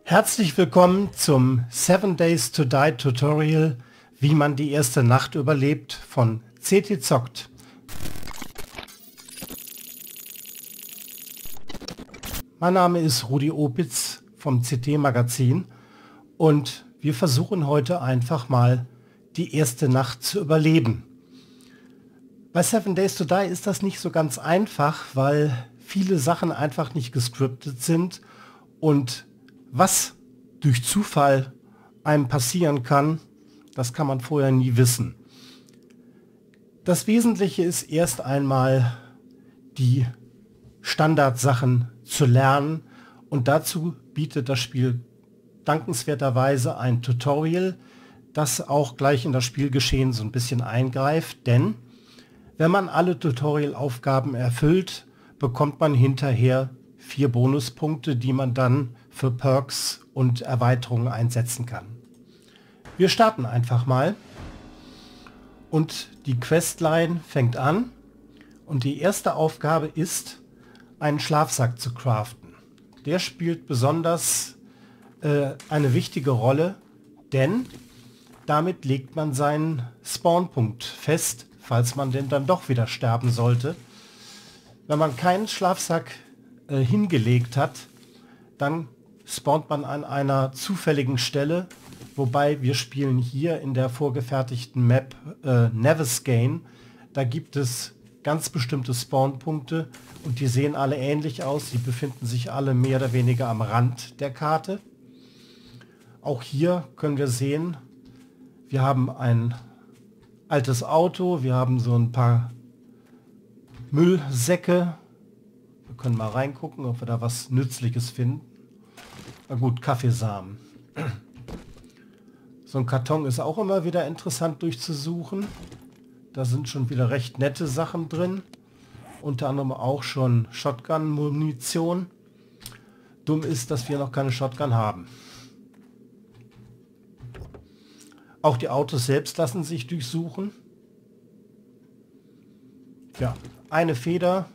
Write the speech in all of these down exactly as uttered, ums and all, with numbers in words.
Herzlich willkommen zum Seven Days to Die Tutorial, wie man die erste Nacht überlebt von C T Zockt. Mein Name ist Rudi Opitz vom C T Magazin und wir versuchen heute einfach mal die erste Nacht zu überleben. Bei Seven Days to Die ist das nicht so ganz einfach, weil viele Sachen einfach nicht gescriptet sind und was durch Zufall einem passieren kann, das kann man vorher nie wissen. Das Wesentliche ist erst einmal die Standardsachen zu lernen und dazu bietet das Spiel dankenswerterweise ein Tutorial, das auch gleich in das Spielgeschehen so ein bisschen eingreift, denn wenn man alle Tutorial-Aufgaben erfüllt, bekommt man hinterher vier Bonuspunkte, die man dann für Perks und Erweiterungen einsetzen kann. Wir starten einfach mal und die Questline fängt an und die erste Aufgabe ist, einen Schlafsack zu craften. Der spielt besonders äh, eine wichtige Rolle, denn damit legt man seinen Spawnpunkt fest, falls man denn dann doch wieder sterben sollte. Wenn man keinen Schlafsack äh, hingelegt hat, dann spawnt man an einer zufälligen Stelle, wobei wir spielen hier in der vorgefertigten Map äh, Neversgain. Da gibt es ganz bestimmte Spawnpunkte und die sehen alle ähnlich aus. Die befinden sich alle mehr oder weniger am Rand der Karte. Auch hier können wir sehen, wir haben ein altes Auto, wir haben so ein paar Müllsäcke. Wir können mal reingucken, ob wir da was Nützliches finden. Na gut, Kaffeesamen. So ein Karton ist auch immer wieder interessant durchzusuchen. Da sind schon wieder recht nette Sachen drin. Unter anderem auch schon Shotgun-Munition. Dumm ist, dass wir noch keine Shotgun haben. Auch die Autos selbst lassen sich durchsuchen. Ja, eine Feder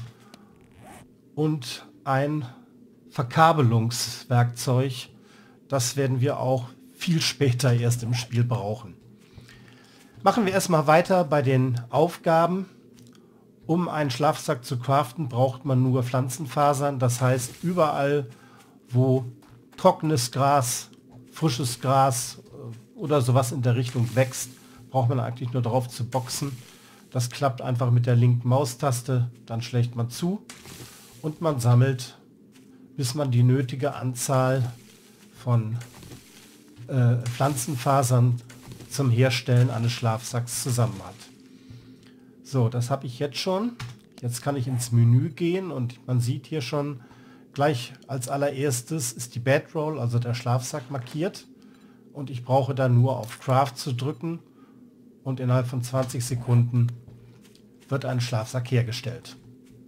und ein Verkabelungswerkzeug. Das werden wir auch viel später erst im Spiel brauchen. Machen wir erstmal weiter bei den Aufgaben. Um einen Schlafsack zu craften, braucht man nur Pflanzenfasern. Das heißt, überall, wo trockenes Gras, frisches Gras oder sowas in der Richtung wächst, braucht man eigentlich nur drauf zu boxen. Das klappt einfach mit der linken Maustaste, dann schlägt man zu und man sammelt, bis man die nötige Anzahl von äh, Pflanzenfasern zum Herstellen eines Schlafsacks zusammen hat. So, das habe ich jetzt schon. Jetzt kann ich ins Menü gehen und man sieht hier schon gleich als allererstes ist die Bedroll, also der Schlafsack, markiert. Und ich brauche dann nur auf Craft zu drücken und innerhalb von zwanzig Sekunden wird ein Schlafsack hergestellt.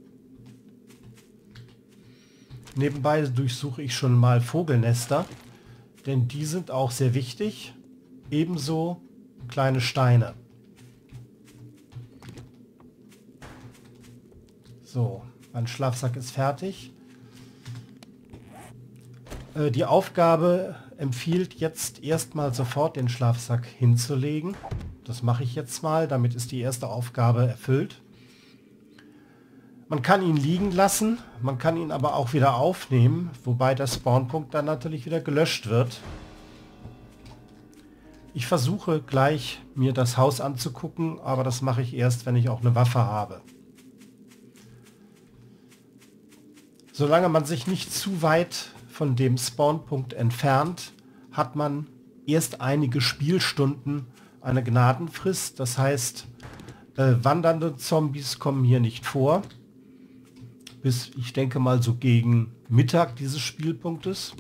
Nebenbei durchsuche ich schon mal Vogelnester, denn die sind auch sehr wichtig. Ebenso kleine Steine. So, mein Schlafsack ist fertig. Äh, die Aufgabe empfiehlt jetzt erstmal sofort den Schlafsack hinzulegen. Das mache ich jetzt mal, damit ist die erste Aufgabe erfüllt. Man kann ihn liegen lassen, man kann ihn aber auch wieder aufnehmen, wobei der Spawnpunkt dann natürlich wieder gelöscht wird. Ich versuche gleich mir das Haus anzugucken, aber das mache ich erst, wenn ich auch eine Waffe habe. Solange man sich nicht zu weit von dem Spawnpunkt entfernt, hat man erst einige Spielstunden eine Gnadenfrist. Das heißt, äh, wandernde Zombies kommen hier nicht vor. Bis, ich denke mal, so gegen Mittag dieses Spielpunktes.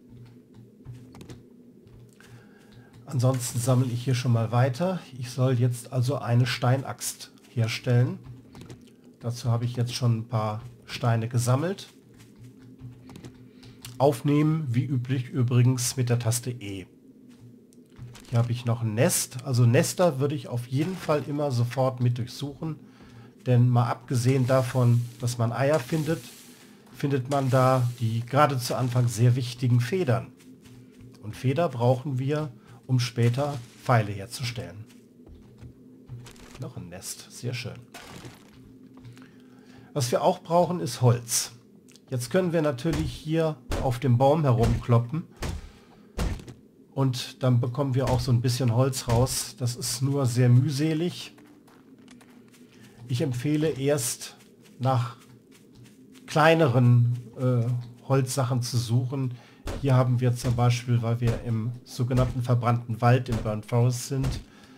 Ansonsten sammle ich hier schon mal weiter. Ich soll jetzt also eine Steinaxt herstellen. Dazu habe ich jetzt schon ein paar Steine gesammelt. Aufnehmen, wie üblich übrigens mit der Taste E. Hier habe ich noch ein Nest. Also Nester würde ich auf jeden Fall immer sofort mit durchsuchen. Denn mal abgesehen davon, dass man Eier findet, findet man da die gerade zu Anfang sehr wichtigen Federn. Und Feder brauchen wir, um später Pfeile herzustellen. Noch ein Nest, sehr schön. Was wir auch brauchen, ist Holz. Jetzt können wir natürlich hier auf dem Baum herumkloppen. Und dann bekommen wir auch so ein bisschen Holz raus. Das ist nur sehr mühselig. Ich empfehle erst nach kleineren äh, Holzsachen zu suchen. Hier haben wir zum Beispiel, weil wir im sogenannten verbrannten Wald im Burnt Forest sind.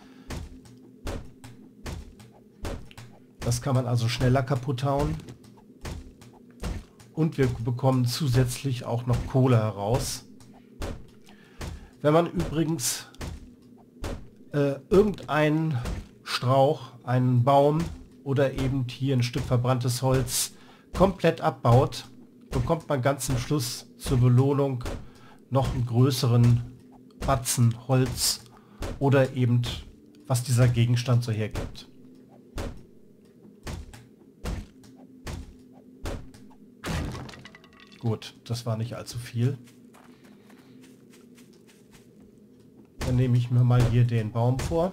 Das kann man also schneller kaputt hauen. Und wir bekommen zusätzlich auch noch Kohle heraus. Wenn man übrigens äh, irgendeinen Strauch, einen Baum oder eben hier ein Stück verbranntes Holz komplett abbaut, bekommt man ganz zum Schluss zur Belohnung noch einen größeren Batzen Holz oder eben was dieser Gegenstand so hergibt. Gut, das war nicht allzu viel. Dann nehme ich mir mal hier den Baum vor.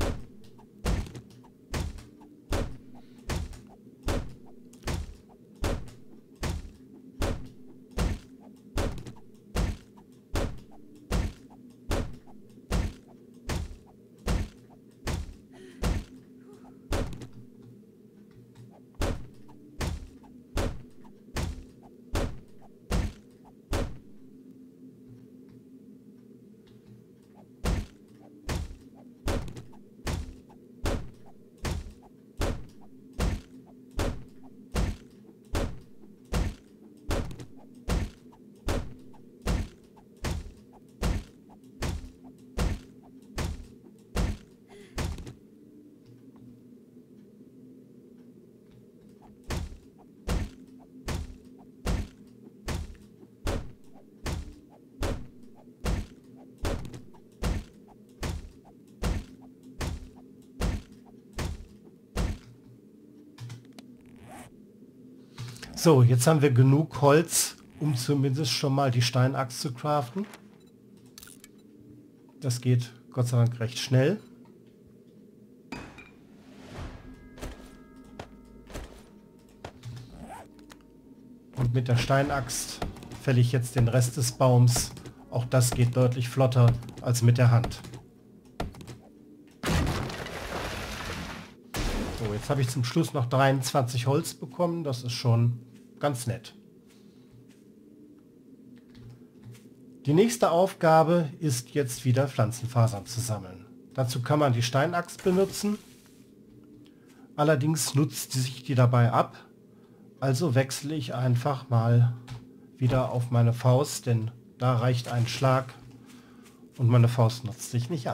So, jetzt haben wir genug Holz, um zumindest schon mal die Steinaxt zu craften. Das geht Gott sei Dank recht schnell. Und mit der Steinaxt fälle ich jetzt den Rest des Baums. Auch das geht deutlich flotter als mit der Hand. So, jetzt habe ich zum Schluss noch dreiundzwanzig Holz bekommen. Das ist schon ganz nett. Die nächste Aufgabe ist jetzt wieder Pflanzenfasern zu sammeln. Dazu kann man die Steinaxt benutzen. Allerdings nutzt sich die dabei ab. Also wechsle ich einfach mal wieder auf meine Faust, denn da reicht ein Schlag und meine Faust nutzt sich nicht ab.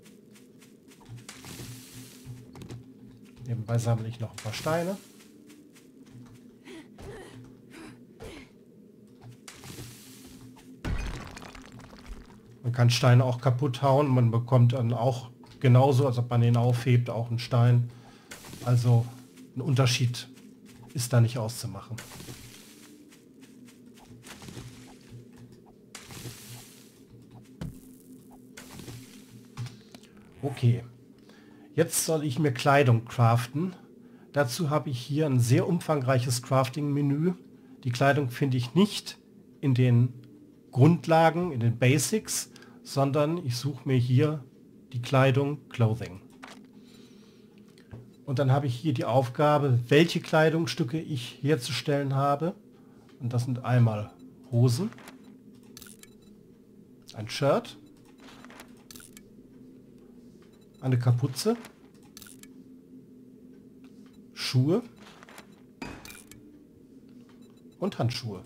Nebenbei sammle ich noch ein paar Steine. Man kann Steine auch kaputt hauen. Man bekommt dann auch genauso, als ob man ihn aufhebt, auch einen Stein. Also ein Unterschied ist da nicht auszumachen. Okay. Jetzt soll ich mir Kleidung craften. Dazu habe ich hier ein sehr umfangreiches Crafting-Menü. Die Kleidung finde ich nicht in den Grundlagen, in den Basics, sondern ich suche mir hier die Kleidung Clothing. Und dann habe ich hier die Aufgabe, welche Kleidungsstücke ich herzustellen habe. Und das sind einmal Hosen, ein Shirt, eine Kapuze, Schuhe und Handschuhe.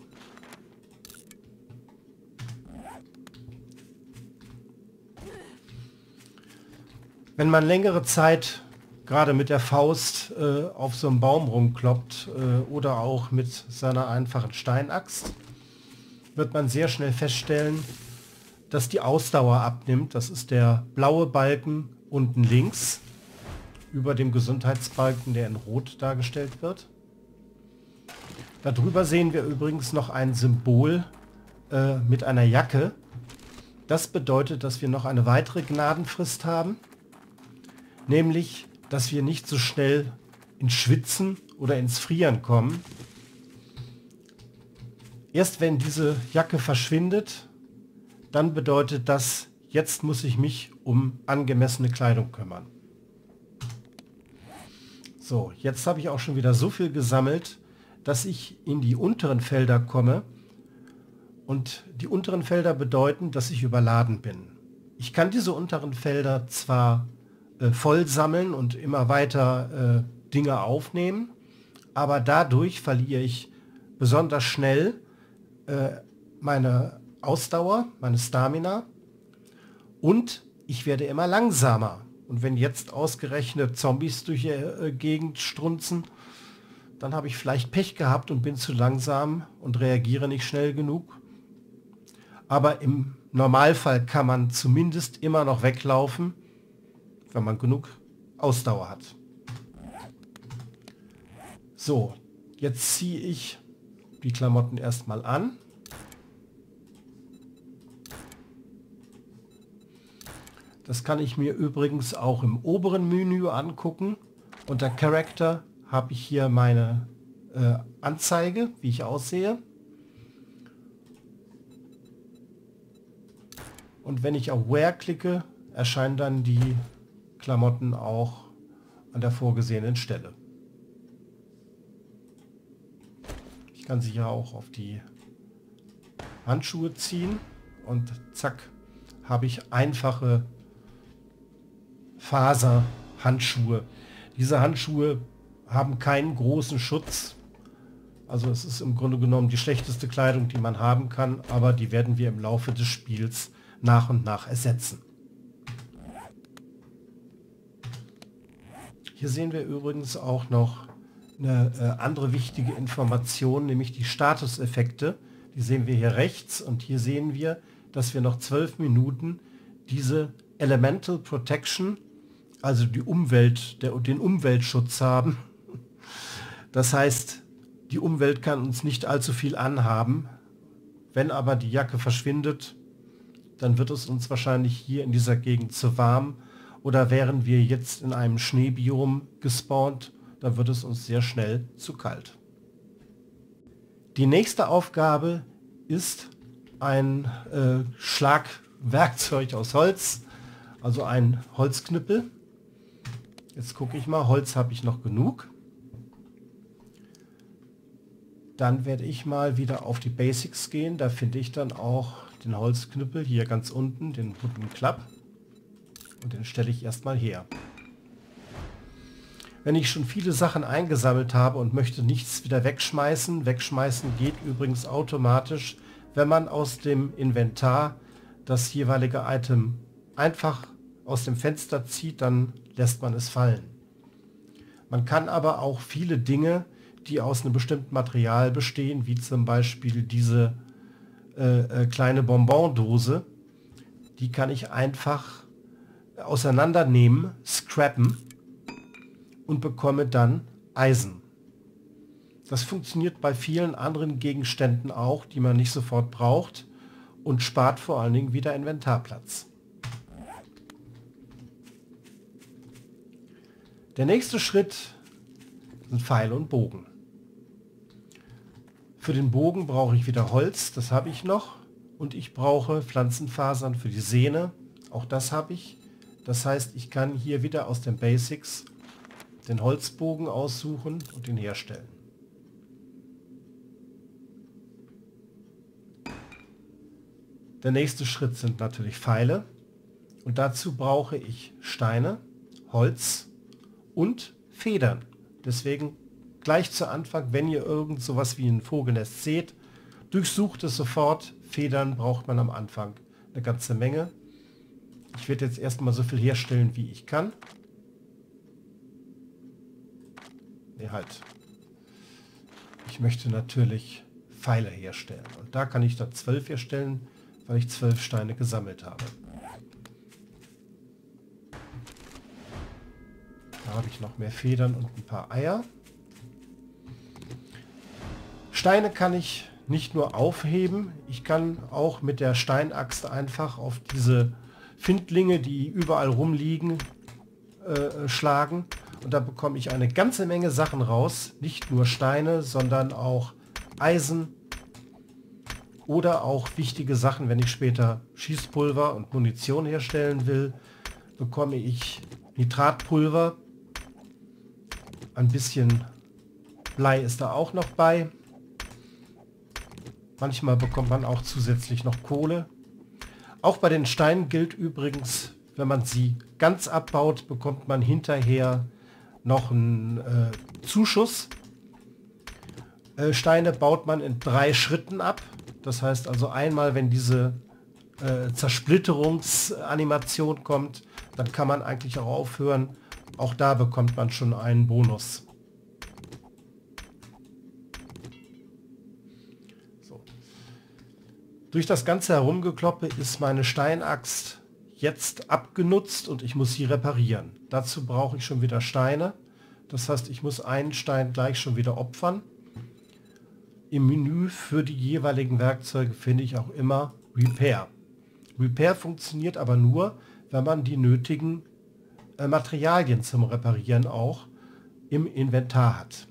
Wenn man längere Zeit gerade mit der Faust äh, auf so einem Baum rumkloppt äh, oder auch mit seiner einfachen Steinaxt, wird man sehr schnell feststellen, dass die Ausdauer abnimmt. Das ist der blaue Balken unten links über dem Gesundheitsbalken, der in Rot dargestellt wird. Darüber sehen wir übrigens noch ein Symbol äh, mit einer Jacke. Das bedeutet, dass wir noch eine weitere Gnadenfrist haben, nämlich, dass wir nicht so schnell ins Schwitzen oder ins Frieren kommen. Erst wenn diese Jacke verschwindet, dann bedeutet das, jetzt muss ich mich um angemessene Kleidung kümmern. So, jetzt habe ich auch schon wieder so viel gesammelt, dass ich in die unteren Felder komme. Und die unteren Felder bedeuten, dass ich überladen bin. Ich kann diese unteren Felder zwar äh, voll sammeln und immer weiter äh, Dinge aufnehmen, aber dadurch verliere ich besonders schnell äh, meine Ausdauer, meine Stamina und ich werde immer langsamer. Und wenn jetzt ausgerechnet Zombies durch die äh, Gegend strunzen, dann habe ich vielleicht Pech gehabt und bin zu langsam und reagiere nicht schnell genug. Aber im Normalfall kann man zumindest immer noch weglaufen, wenn man genug Ausdauer hat. So, jetzt ziehe ich die Klamotten erstmal an. Das kann ich mir übrigens auch im oberen Menü angucken. Unter Character habe ich hier meine äh, Anzeige, wie ich aussehe. Und wenn ich auf Wear klicke, erscheinen dann die Klamotten auch an der vorgesehenen Stelle. Ich kann sie ja auch auf die Handschuhe ziehen und zack, habe ich einfache Faserhandschuhe. Diese Handschuhe haben keinen großen Schutz. Also es ist im Grunde genommen die schlechteste Kleidung, die man haben kann, aber die werden wir im Laufe des Spiels nach und nach ersetzen. Hier sehen wir übrigens auch noch eine äh, andere wichtige Information, nämlich die Statuseffekte. Die sehen wir hier rechts und hier sehen wir, dass wir noch zwölf Minuten diese Elemental Protection, also die Umwelt, der, den Umweltschutz haben. Das heißt, die Umwelt kann uns nicht allzu viel anhaben. Wenn aber die Jacke verschwindet, dann wird es uns wahrscheinlich hier in dieser Gegend zu warm. Oder wären wir jetzt in einem Schneebiom gespawnt, dann wird es uns sehr schnell zu kalt. Die nächste Aufgabe ist ein äh, Schlagwerkzeug aus Holz, also ein Holzknüppel. Jetzt gucke ich mal, Holz habe ich noch genug. Dann werde ich mal wieder auf die Basics gehen. Da finde ich dann auch den Holzknüppel hier ganz unten, den Wooden Club. Und den stelle ich erstmal her. Wenn ich schon viele Sachen eingesammelt habe und möchte nichts wieder wegschmeißen, wegschmeißen geht übrigens automatisch, wenn man aus dem Inventar das jeweilige Item einfach aus dem Fenster zieht, dann lässt man es fallen. Man kann aber auch viele Dinge, die aus einem bestimmten Material bestehen, wie zum Beispiel diese äh, äh, kleine Bonbondose, die kann ich einfach auseinandernehmen, scrappen und bekomme dann Eisen. Das funktioniert bei vielen anderen Gegenständen auch, die man nicht sofort braucht und spart vor allen Dingen wieder Inventarplatz. Der nächste Schritt sind Pfeile und Bogen. Für den Bogen brauche ich wieder Holz, das habe ich noch. Und ich brauche Pflanzenfasern für die Sehne, auch das habe ich. Das heißt, ich kann hier wieder aus den Basics den Holzbogen aussuchen und ihn herstellen. Der nächste Schritt sind natürlich Pfeile. Und dazu brauche ich Steine, Holz und Federn. Deswegen gleich zu Anfang, wenn ihr irgend sowas wie ein Vogelnest seht, durchsucht es sofort. Federn braucht man am Anfang eine ganze Menge. Ich werde jetzt erstmal so viel herstellen, wie ich kann. Nee, halt. Ich möchte natürlich Pfeile herstellen. Und da kann ich da zwölf herstellen, weil ich zwölf Steine gesammelt habe. Da habe ich noch mehr Federn und ein paar Eier. Steine kann ich nicht nur aufheben, ich kann auch mit der Steinaxt einfach auf diese Findlinge, die überall rumliegen, äh, schlagen. Und da bekomme ich eine ganze Menge Sachen raus. Nicht nur Steine, sondern auch Eisen oder auch wichtige Sachen, wenn ich später Schießpulver und Munition herstellen will, bekomme ich Nitratpulver. Ein bisschen Blei ist da auch noch bei. Manchmal bekommt man auch zusätzlich noch Kohle. Auch bei den Steinen gilt übrigens, wenn man sie ganz abbaut, bekommt man hinterher noch einen äh, Zuschuss. Äh, Steine baut man in drei Schritten ab. Das heißt also einmal, wenn diese äh, Zersplitterungsanimation kommt, dann kann man eigentlich auch aufhören. Auch da bekommt man schon einen Bonus. So. Durch das ganze Herumgekloppe ist meine Steinaxt jetzt abgenutzt und ich muss sie reparieren. Dazu brauche ich schon wieder Steine. Das heißt, ich muss einen Stein gleich schon wieder opfern. Im Menü für die jeweiligen Werkzeuge finde ich auch immer Repair. Repair funktioniert aber nur, wenn man die nötigen äh, Materialien zum Reparieren auch im Inventar hat.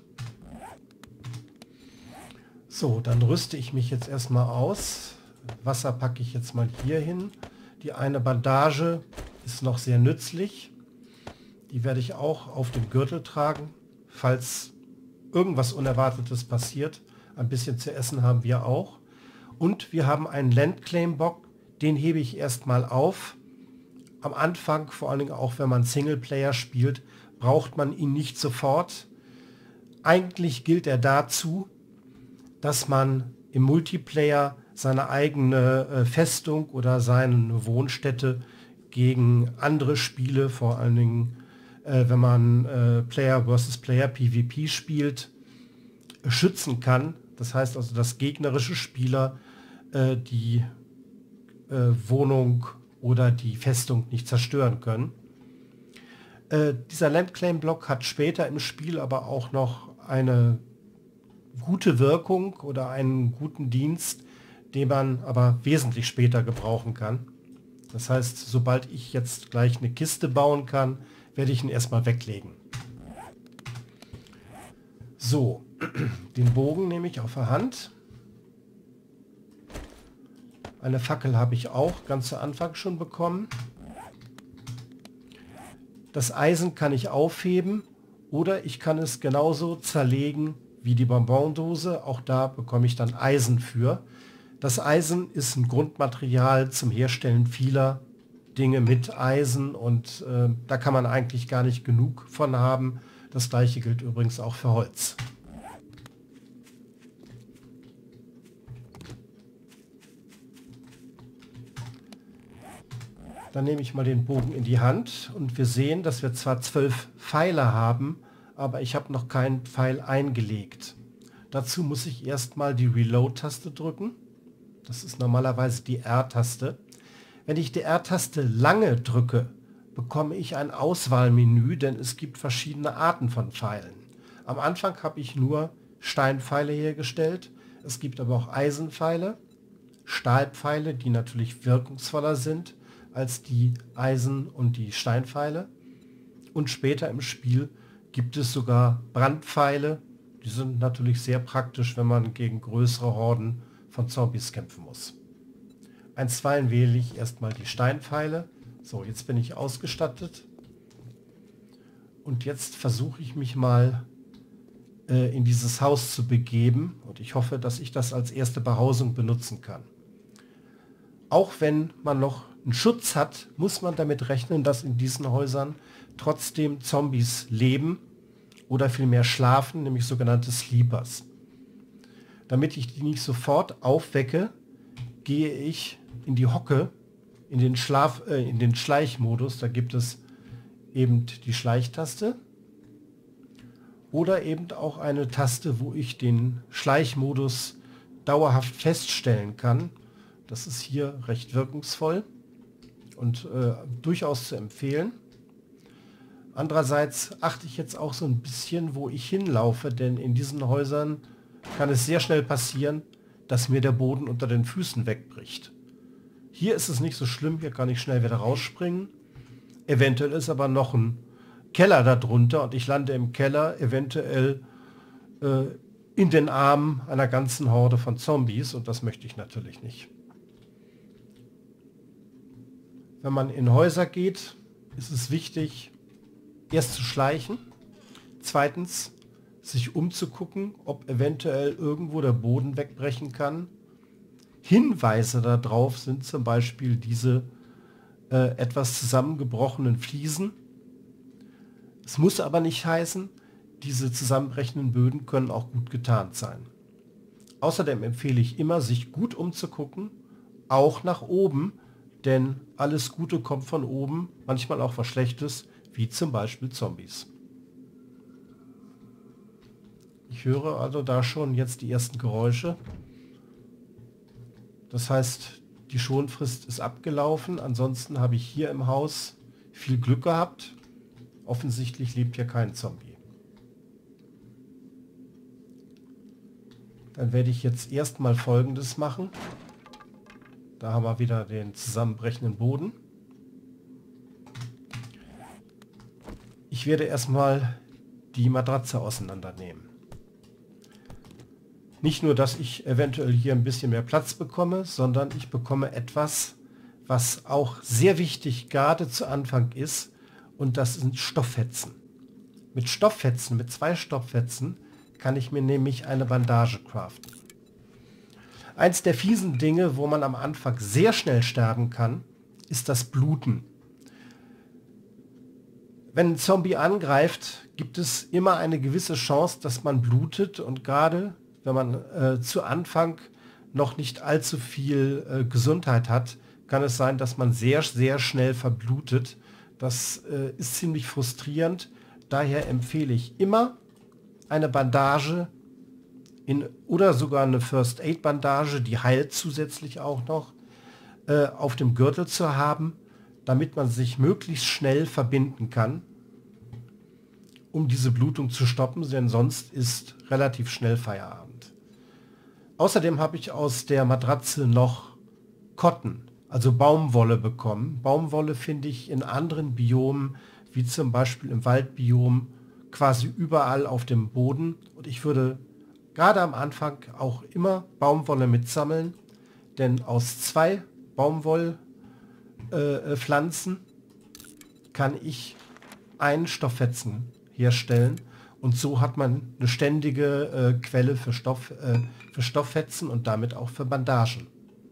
So, dann rüste ich mich jetzt erstmal aus. Wasser packe ich jetzt mal hier hin. Die eine Bandage ist noch sehr nützlich. Die werde ich auch auf dem Gürtel tragen, falls irgendwas Unerwartetes passiert. Ein bisschen zu essen haben wir auch. Und wir haben einen Landclaim-Bock, den hebe ich erstmal auf. Am Anfang, vor allen Dingen auch wenn man Singleplayer spielt, braucht man ihn nicht sofort. Eigentlich gilt er dazu, dass man im Multiplayer seine eigene äh, Festung oder seine Wohnstätte gegen andere Spiele, vor allen Dingen äh, wenn man äh, Player versus Player PvP spielt, schützen kann. Das heißt also, dass gegnerische Spieler äh, die äh, Wohnung oder die Festung nicht zerstören können. Äh, dieser Landclaim-Block hat später im Spiel aber auch noch eine gute Wirkung oder einen guten Dienst, den man aber wesentlich später gebrauchen kann. Das heißt, sobald ich jetzt gleich eine Kiste bauen kann, werde ich ihn erstmal weglegen. So, den Bogen nehme ich auf der Hand. Eine Fackel habe ich auch ganz zu Anfang schon bekommen. Das Eisen kann ich aufheben oder ich kann es genauso zerlegen wie die Bonbondose. Auch da bekomme ich dann Eisen für. Das Eisen ist ein Grundmaterial zum Herstellen vieler Dinge mit Eisen und äh, da kann man eigentlich gar nicht genug von haben. Das gleiche gilt übrigens auch für Holz. Dann nehme ich mal den Bogen in die Hand und wir sehen, dass wir zwar zwölf Pfeile haben, aber ich habe noch keinen Pfeil eingelegt. Dazu muss ich erstmal die Reload-Taste drücken. Das ist normalerweise die R-Taste. Wenn ich die R-Taste lange drücke, bekomme ich ein Auswahlmenü, denn es gibt verschiedene Arten von Pfeilen. Am Anfang habe ich nur Steinpfeile hergestellt. Es gibt aber auch Eisenpfeile, Stahlpfeile, die natürlich wirkungsvoller sind als die Eisen- und die Steinpfeile. Und später im Spiel gibt es sogar Brandpfeile. Die sind natürlich sehr praktisch, wenn man gegen größere Horden von Zombies kämpfen muss. Einstweilen wähle ich erstmal die Steinpfeile. So, jetzt bin ich ausgestattet. Und jetzt versuche ich mich mal äh, in dieses Haus zu begeben. Und ich hoffe, dass ich das als erste Behausung benutzen kann. Auch wenn man noch einen Schutz hat, muss man damit rechnen, dass in diesen Häusern trotzdem Zombies leben oder vielmehr schlafen, nämlich sogenannte Sleepers. Damit ich die nicht sofort aufwecke, gehe ich in die Hocke, in den Schlaf, äh, in den Schleichmodus. Da gibt es eben die Schleichtaste oder eben auch eine Taste, wo ich den Schleichmodus dauerhaft feststellen kann. Das ist hier recht wirkungsvoll und äh, durchaus zu empfehlen. Andererseits achte ich jetzt auch so ein bisschen, wo ich hinlaufe, denn in diesen Häusern kann es sehr schnell passieren, dass mir der Boden unter den Füßen wegbricht. Hier ist es nicht so schlimm, hier kann ich schnell wieder rausspringen. Eventuell ist aber noch ein Keller darunter und ich lande im Keller eventuell äh, in den Armen einer ganzen Horde von Zombies und das möchte ich natürlich nicht. Wenn man in Häuser geht, ist es wichtig, erst zu schleichen, zweitens sich umzugucken, ob eventuell irgendwo der Boden wegbrechen kann. Hinweise darauf sind zum Beispiel diese äh, etwas zusammengebrochenen Fliesen. Es muss aber nicht heißen, diese zusammenbrechenden Böden können auch gut getarnt sein. Außerdem empfehle ich immer, sich gut umzugucken, auch nach oben, denn alles Gute kommt von oben, manchmal auch was Schlechtes, wie zum Beispiel Zombies. Ich höre also da schon jetzt die ersten Geräusche. Das heißt, die Schonfrist ist abgelaufen. Ansonsten habe ich hier im Haus viel Glück gehabt. Offensichtlich lebt hier kein Zombie. Dann werde ich jetzt erstmal Folgendes machen. Da haben wir wieder den zusammenbrechenden Boden. Ich werde erstmal die Matratze auseinandernehmen. Nicht nur, dass ich eventuell hier ein bisschen mehr Platz bekomme, sondern ich bekomme etwas, was auch sehr wichtig gerade zu Anfang ist, und das sind Stofffetzen. Mit Stofffetzen, mit zwei Stofffetzen, kann ich mir nämlich eine Bandage craften. Eins der fiesen Dinge, wo man am Anfang sehr schnell sterben kann, ist das Bluten. Wenn ein Zombie angreift, gibt es immer eine gewisse Chance, dass man blutet, und gerade wenn man äh, zu Anfang noch nicht allzu viel äh, Gesundheit hat, kann es sein, dass man sehr, sehr schnell verblutet. Das äh, ist ziemlich frustrierend. Daher empfehle ich immer eine Bandage in, oder sogar eine First Aid Bandage, die heilt zusätzlich auch noch, äh, auf dem Gürtel zu haben, damit man sich möglichst schnell verbinden kann, um diese Blutung zu stoppen, denn sonst ist relativ schnell Feierabend. Außerdem habe ich aus der Matratze noch Cotton, also Baumwolle, bekommen. Baumwolle finde ich in anderen Biomen, wie zum Beispiel im Waldbiom, quasi überall auf dem Boden. Und ich würde gerade am Anfang auch immer Baumwolle mitsammeln, denn aus zwei Baumwollpflanzen äh, kann ich einen Stofffetzen herstellen, und so hat man eine ständige äh, Quelle für, Stoff, äh, für Stofffetzen und damit auch für Bandagen.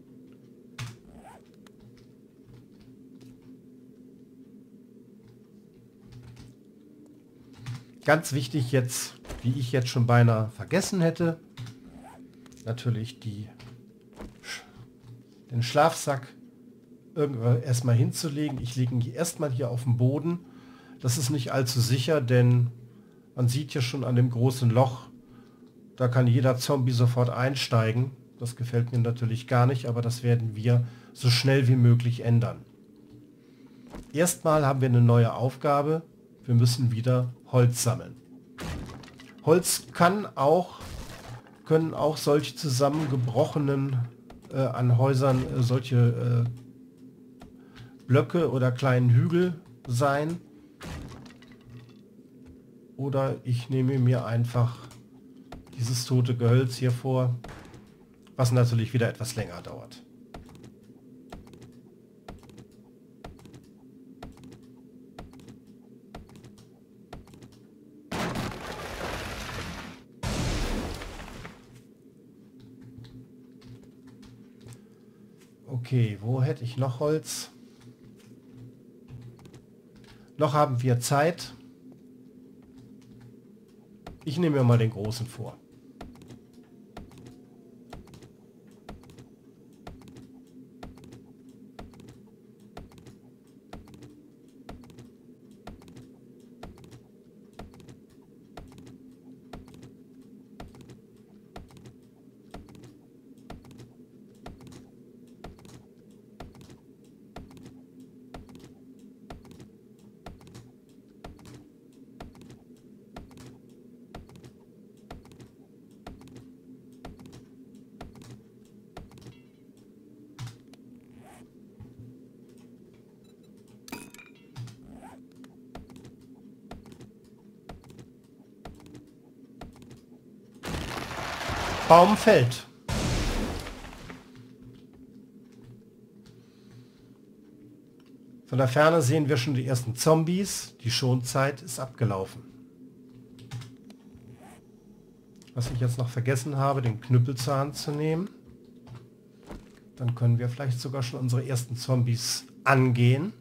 Ganz wichtig jetzt, wie ich jetzt schon beinahe vergessen hätte, natürlich die, den Schlafsack irgendwann erstmal hinzulegen. Ich lege ihn erstmal hier auf dem Boden. Das ist nicht allzu sicher, denn man sieht ja schon an dem großen Loch, da kann jeder Zombie sofort einsteigen. Das gefällt mir natürlich gar nicht, aber das werden wir so schnell wie möglich ändern. Erstmal haben wir eine neue Aufgabe. Wir müssen wieder Holz sammeln. Holz kann auch, können auch solche zusammengebrochenen äh, an Häusern äh, solche äh, Blöcke oder kleinen Hügel sein. Oder ich nehme mir einfach dieses tote Gehölz hier vor, was natürlich wieder etwas länger dauert. Okay, wo hätte ich noch Holz? Noch haben wir Zeit. Ich nehme mir mal den großen vor. Baum fällt. Von der Ferne sehen wir schon die ersten Zombies. Die Schonzeit ist abgelaufen. Was ich jetzt noch vergessen habe, den Knüppel zur Hand zu nehmen. Dann können wir vielleicht sogar schon unsere ersten Zombies angehen.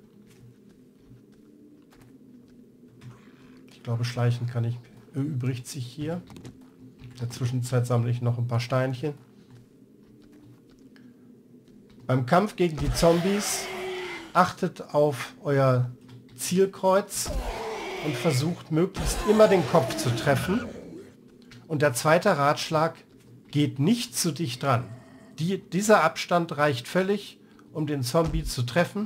Ich glaube, schleichen kann ich, erübrigt sich hier. In der Zwischenzeit sammle ich noch ein paar Steinchen. Beim Kampf gegen die Zombies achtet auf euer Zielkreuz und versucht möglichst immer den Kopf zu treffen. Und der zweite Ratschlag, geht nicht zu dicht dran. Die, dieser Abstand reicht völlig, um den Zombie zu treffen.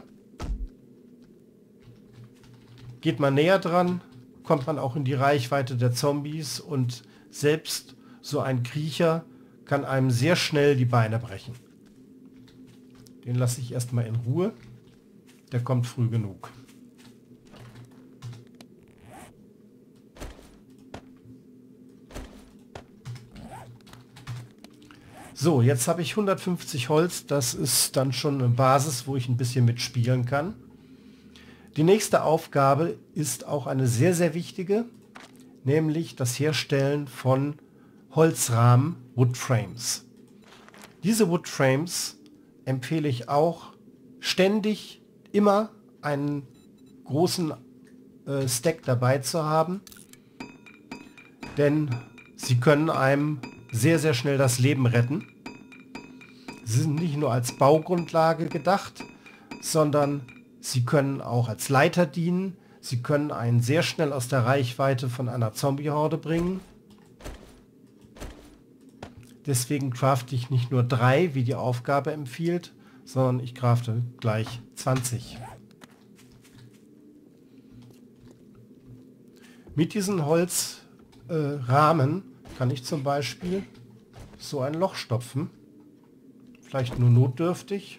Geht man näher dran, kommt man auch in die Reichweite der Zombies und selbst so ein Kriecher kann einem sehr schnell die Beine brechen. Den lasse ich erstmal in Ruhe. Der kommt früh genug. So, jetzt habe ich hundertfünfzig Holz. Das ist dann schon eine Basis, wo ich ein bisschen mitspielen kann. Die nächste Aufgabe ist auch eine sehr, sehr wichtige, nämlich das Herstellen von Holzrahmen, Woodframes. Diese Woodframes empfehle ich auch ständig, immer einen großen äh, Stack dabei zu haben, denn sie können einem sehr, sehr schnell das Leben retten. Sie sind nicht nur als Baugrundlage gedacht, sondern sie können auch als Leiter dienen. Sie können einen sehr schnell aus der Reichweite von einer Zombie-Horde bringen. Deswegen crafte ich nicht nur drei, wie die Aufgabe empfiehlt, sondern ich crafte gleich zwanzig. Mit diesen Holzrahmen äh, kann ich zum Beispiel so ein Loch stopfen. Vielleicht nur notdürftig.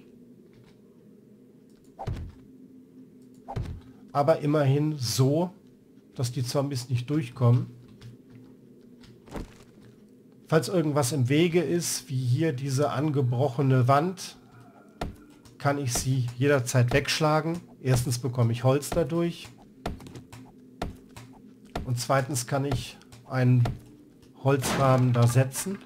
Aber immerhin so, dass die Zombies nicht durchkommen. Falls irgendwas im Wege ist, wie hier diese angebrochene Wand, kann ich sie jederzeit wegschlagen. Erstens bekomme ich Holz dadurch. Und zweitens kann ich einen Holzrahmen da setzen.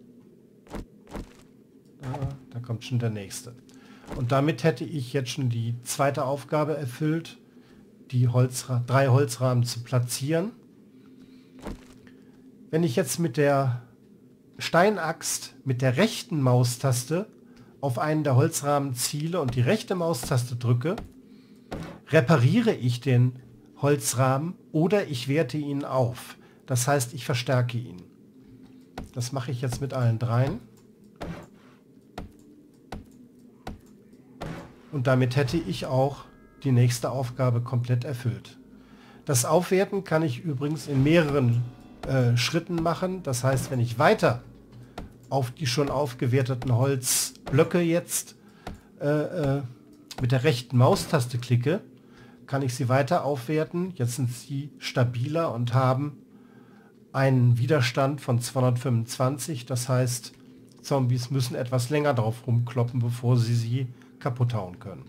Da, da kommt schon der nächste. Und damit hätte ich jetzt schon die zweite Aufgabe erfüllt, die Holzra- drei Holzrahmen zu platzieren. Wenn ich jetzt mit der Steinaxt mit der rechten Maustaste auf einen der Holzrahmen ziele und die rechte Maustaste drücke, repariere ich den Holzrahmen oder ich werte ihn auf. Das heißt, ich verstärke ihn. Das mache ich jetzt mit allen dreien. Und damit hätte ich auch die nächste Aufgabe komplett erfüllt. Das Aufwerten kann ich übrigens in mehreren äh, Schritten machen. Das heißt, wenn ich weiter auf die schon aufgewerteten Holzblöcke jetzt äh, äh, mit der rechten Maustaste klicke, kann ich sie weiter aufwerten. Jetzt sind sie stabiler und haben einen Widerstand von zweihundertfünfundzwanzig. Das heißt, Zombies müssen etwas länger drauf rumkloppen, bevor sie sie kaputt hauen können.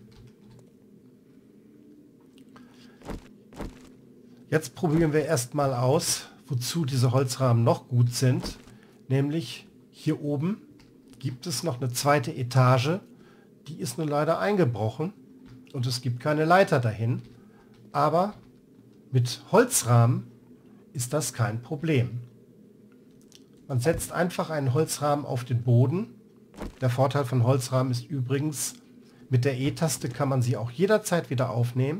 Jetzt probieren wir erstmal aus, wozu diese Holzrahmen noch gut sind. Nämlich hier oben gibt es noch eine zweite Etage. Die ist nun leider eingebrochen und es gibt keine Leiter dahin. Aber mit Holzrahmen ist das kein Problem. Man setzt einfach einen Holzrahmen auf den Boden. Der Vorteil von Holzrahmen ist übrigens, mit der E-Taste kann man sie auch jederzeit wieder aufnehmen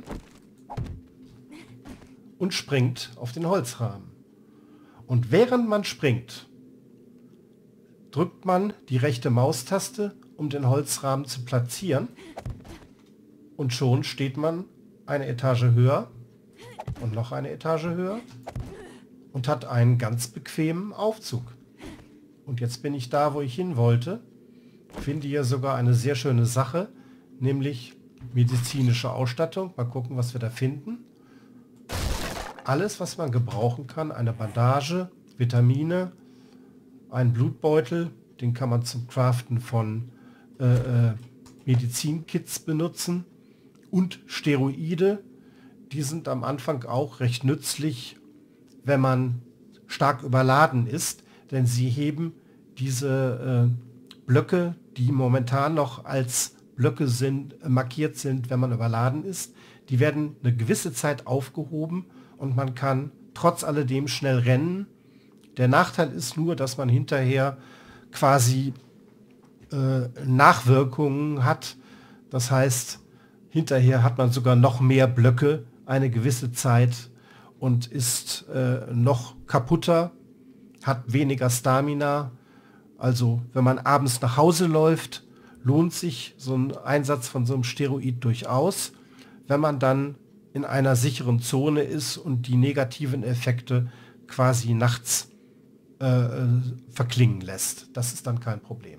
und springt auf den Holzrahmen. Und während man springt, drückt man die rechte Maustaste, um den Holzrahmen zu platzieren, und schon steht man eine Etage höher und noch eine Etage höher und hat einen ganz bequemen Aufzug. Und jetzt bin ich da, wo ich hin wollte. Finde hier sogar eine sehr schöne Sache, nämlich medizinische Ausstattung. Mal gucken, was wir da finden. Alles, was man gebrauchen kann, eine Bandage, Vitamine, einen Blutbeutel, den kann man zum Craften von äh, äh, Medizinkits benutzen, und Steroide, die sind am Anfang auch recht nützlich, wenn man stark überladen ist, denn sie heben diese äh, Blöcke, die momentan noch als Blöcke sind, äh, markiert sind, wenn man überladen ist, die werden eine gewisse Zeit aufgehoben und man kann trotz alledem schnell rennen. Der Nachteil ist nur, dass man hinterher quasi äh, Nachwirkungen hat. Das heißt, hinterher hat man sogar noch mehr Blöcke eine gewisse Zeit und ist äh, noch kaputter, hat weniger Stamina. Also wenn man abends nach Hause läuft, lohnt sich so ein Einsatz von so einem Steroid durchaus. Wenn man dann in einer sicheren Zone ist und die negativen Effekte quasi nachts äh, verklingen lässt. Das ist dann kein Problem.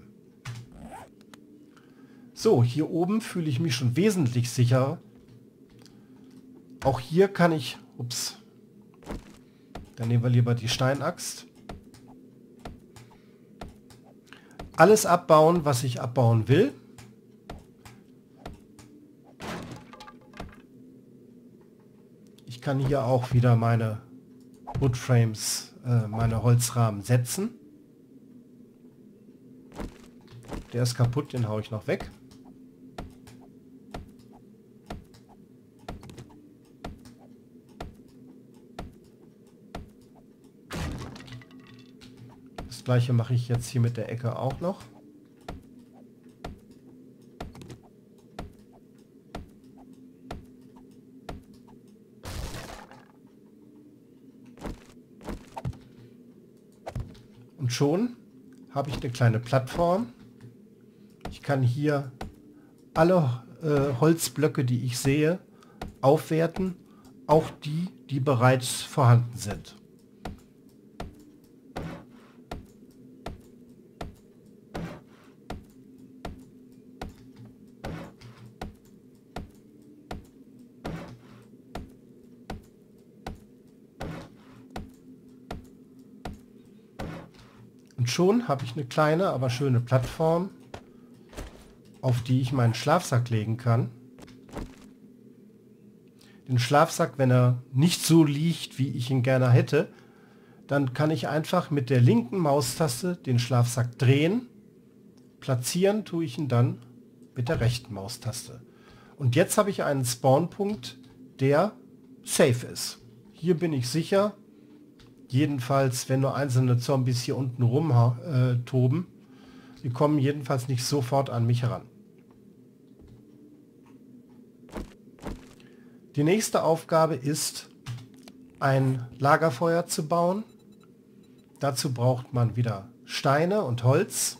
So, hier oben fühle ich mich schon wesentlich sicherer. Auch hier kann ich, ups, dann nehmen wir lieber die Steinaxt. Alles abbauen, was ich abbauen will. Ich kann hier auch wieder meine Woodframes, äh, meine Holzrahmen setzen. Der ist kaputt, den haue ich noch weg. Das gleiche mache ich jetzt hier mit der Ecke auch noch. Und schon habe ich eine kleine Plattform. Ich kann hier alle äh, Holzblöcke, die ich sehe, aufwerten, auch die, die bereits vorhanden sind. Und schon habe ich eine kleine, aber schöne Plattform, auf die ich meinen Schlafsack legen kann. Den Schlafsack, wenn er nicht so liegt, wie ich ihn gerne hätte, dann kann ich einfach mit der linken Maustaste den Schlafsack drehen. Platzieren tue ich ihn dann mit der rechten Maustaste. Und jetzt habe ich einen Spawnpunkt, der safe ist. Hier bin ich sicher. Jedenfalls, wenn nur einzelne Zombies hier unten rum äh, toben. Die kommen jedenfalls nicht sofort an mich heran. Die nächste Aufgabe ist, ein Lagerfeuer zu bauen. Dazu braucht man wieder Steine und Holz.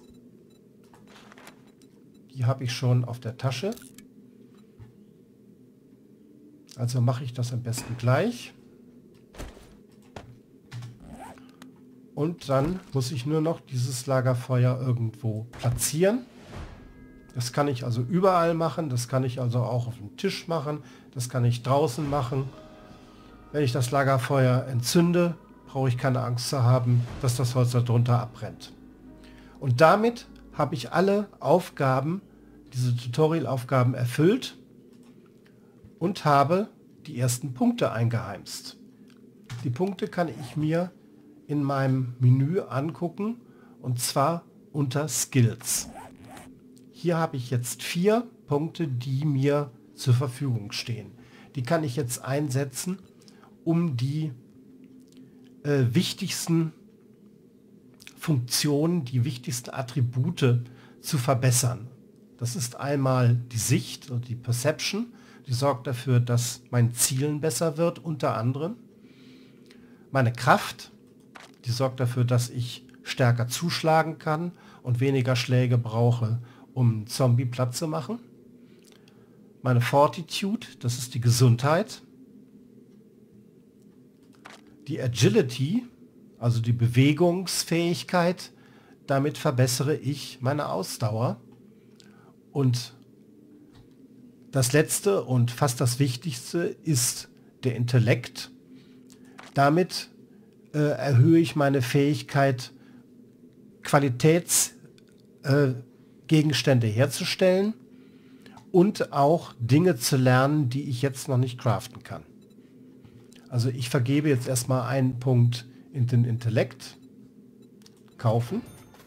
Die habe ich schon auf der Tasche. Also mache ich das am besten gleich. Und dann muss ich nur noch dieses Lagerfeuer irgendwo platzieren. Das kann ich also überall machen. Das kann ich also auch auf dem Tisch machen. Das kann ich draußen machen. Wenn ich das Lagerfeuer entzünde, brauche ich keine Angst zu haben, dass das Holz darunter abbrennt. Und damit habe ich alle Aufgaben, diese Tutorial-Aufgaben erfüllt und habe die ersten Punkte eingeheimst. Die Punkte kann ich mir in meinem Menü angucken, und zwar unter Skills. Hier habe ich jetzt vier Punkte, die mir zur Verfügung stehen. Die kann ich jetzt einsetzen, um die äh, wichtigsten Funktionen, die wichtigsten Attribute zu verbessern. Das ist einmal die Sicht und die Perception, die sorgt dafür, dass mein Zielen besser wird, unter anderem. Meine Kraft, die sorgt dafür, dass ich stärker zuschlagen kann und weniger Schläge brauche, um einen Zombie platt zu machen. Meine Fortitude, das ist die Gesundheit. Die Agility, also die Bewegungsfähigkeit, damit verbessere ich meine Ausdauer. Und das letzte und fast das wichtigste ist der Intellekt. Damit äh, erhöhe ich meine Fähigkeit, Qualitätsgegenstände äh, herzustellen und auch Dinge zu lernen, die ich jetzt noch nicht craften kann. Also ich vergebe jetzt erstmal einen Punkt in den Intellekt. Kaufen.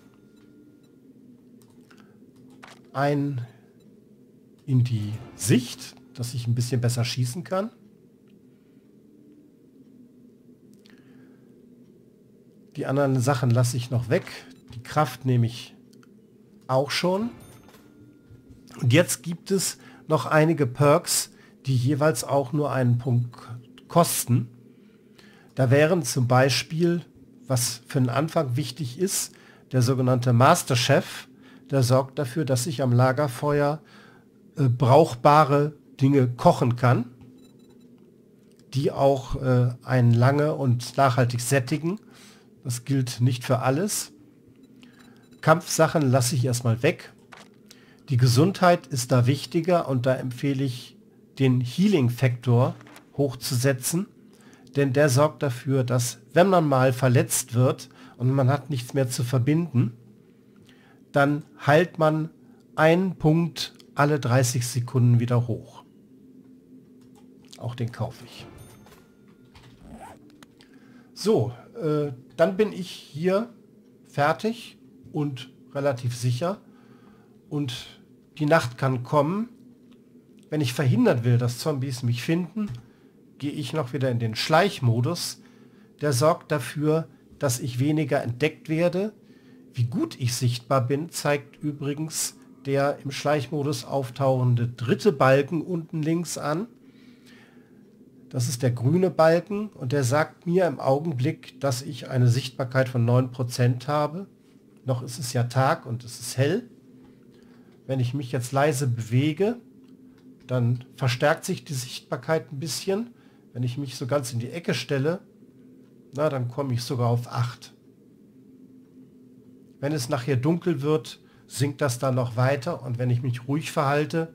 Ein in die Sicht, dass ich ein bisschen besser schießen kann. Die anderen Sachen lasse ich noch weg. Die Kraft nehme ich auch schon. Und jetzt gibt es noch einige Perks, die jeweils auch nur einen Punkt kosten. Da wären zum Beispiel, was für den Anfang wichtig ist, der sogenannte Master Chef. Der sorgt dafür, dass ich am Lagerfeuer äh, brauchbare Dinge kochen kann, die auch äh, einen lange und nachhaltig sättigen. Das gilt nicht für alles. Kampfsachen lasse ich erstmal weg. Die Gesundheit ist da wichtiger und da empfehle ich, den Healing-Faktor hochzusetzen, denn der sorgt dafür, dass, wenn man mal verletzt wird und man hat nichts mehr zu verbinden, dann heilt man einen Punkt alle dreißig Sekunden wieder hoch. Auch den kaufe ich. So, äh, dann bin ich hier fertig und relativ sicher und die Nacht kann kommen. Wenn ich verhindern will, dass Zombies mich finden, gehe ich noch wieder in den Schleichmodus. Der sorgt dafür, dass ich weniger entdeckt werde. Wie gut ich sichtbar bin, zeigt übrigens der im Schleichmodus auftauchende dritte Balken unten links an. Das ist der grüne Balken und der sagt mir im Augenblick, dass ich eine Sichtbarkeit von neun Prozent habe. Noch ist es ja Tag und es ist hell. Wenn ich mich jetzt leise bewege, dann verstärkt sich die Sichtbarkeit ein bisschen. Wenn ich mich so ganz in die Ecke stelle, na, dann komme ich sogar auf acht. Wenn es nachher dunkel wird, sinkt das dann noch weiter und wenn ich mich ruhig verhalte,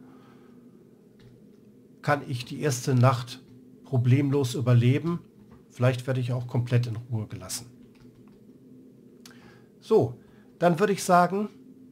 kann ich die erste Nacht problemlos überleben. Vielleicht werde ich auch komplett in Ruhe gelassen. So, dann würde ich sagen,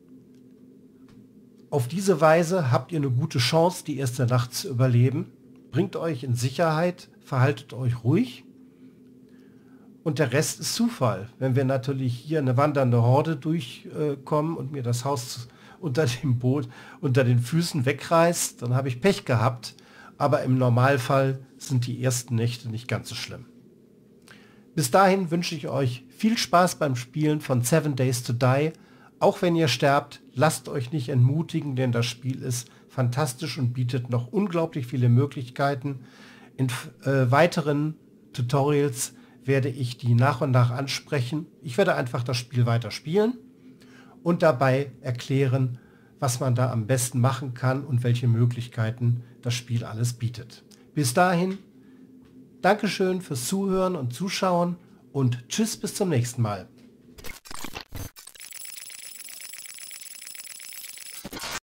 auf diese Weise habt ihr eine gute Chance, die erste Nacht zu überleben. Bringt euch in Sicherheit, verhaltet euch ruhig. Und der Rest ist Zufall. Wenn wir natürlich hier eine wandernde Horde durchkommen äh, und mir das Haus unter dem Boot, unter den Füßen wegreißt, dann habe ich Pech gehabt. Aber im Normalfall sind die ersten Nächte nicht ganz so schlimm. Bis dahin wünsche ich euch viel Spaß beim Spielen von Seven Days to Die. Auch wenn ihr sterbt, lasst euch nicht entmutigen, denn das Spiel ist fantastisch und bietet noch unglaublich viele Möglichkeiten. In äh, weiteren Tutorials werde ich die nach und nach ansprechen. Ich werde einfach das Spiel weiter spielen und dabei erklären, was man da am besten machen kann und welche Möglichkeiten das Spiel alles bietet. Bis dahin, Dankeschön fürs Zuhören und Zuschauen und tschüss bis zum nächsten Mal.